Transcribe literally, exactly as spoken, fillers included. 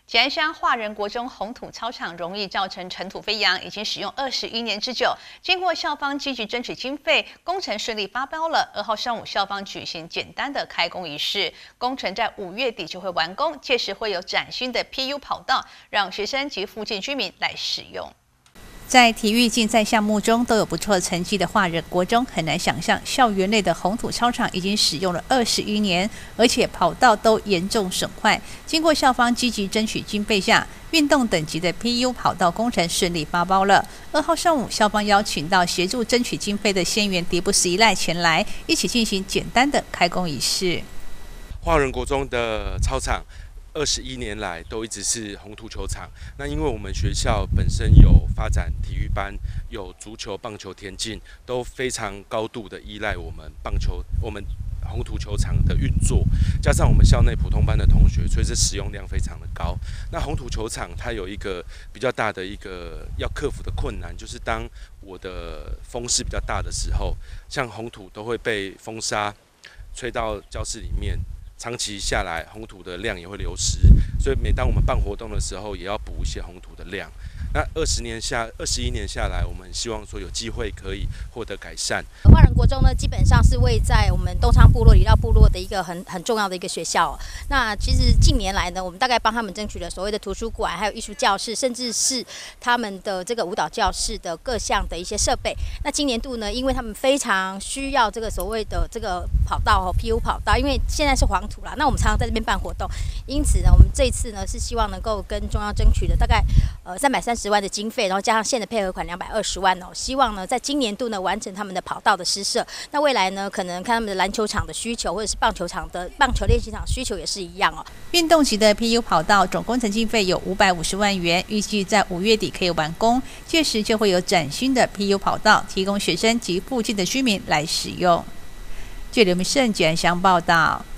吉安乡华人国中红土操场容易造成尘土飞扬，已经使用二十一年之久。经过校方积极争取经费，工程顺利发包了。二号上午，校方举行简单的开工仪式，工程在五月底就会完工，届时会有崭新的 P U 跑道，让学生及附近居民来使用。在体育竞赛项目中都有不错成绩的华人国中，很难想象校园内的红土操场已经使用了二十一年，而且跑道都严重损坏。经过校方积极争取经费下，运动等级的 P U 跑道工程顺利发包了。二号上午，校方邀请到协助争取经费的县员迪布斯一赖前来，一起进行简单的开工仪式。 华人国中的操场二十一年来都一直是红土球场。那因为我们学校本身有发展体育班，有足球、棒球、田径，都非常高度的依赖我们棒球、我们红土球场的运作。加上我们校内普通班的同学，所以这使用量非常的高。那红土球场它有一个比较大的一个要克服的困难，就是当我的风势比较大的时候，像红土都会被风沙吹到教室里面。长期下来，红土的量也会流失，所以每当我们办活动的时候，也要补一些红土的量。那二十年下，二十一年下来，我们希望说有机会可以获得改善。 华人国中呢，基本上是位在我们东昌部落里绕部落的一个很很重要的一个学校。那其实近年来呢，我们大概帮他们争取了所谓的图书馆，还有艺术教室，甚至是他们的这个舞蹈教室的各项的一些设备。那今年度呢，因为他们非常需要这个所谓的这个跑道哦 ，P U 跑道，因为现在是黄土啦，那我们常常在这边办活动，因此呢，我们这一次呢是希望能够跟中央争取的大概呃三百三十万的经费，然后加上县的配合款两百二十万哦，希望呢在今年度呢完成他们的跑道的施设。那未来呢，可能看他们的篮球场的需求，或者是棒球场的棒球练习场需求也是一样哦。 运动级的 P U 跑道总工程经费有五百五十万元，预计在五月底可以完工，届时就会有崭新的 P U 跑道提供学生及附近的居民来使用。据刘明胜吉安乡报道。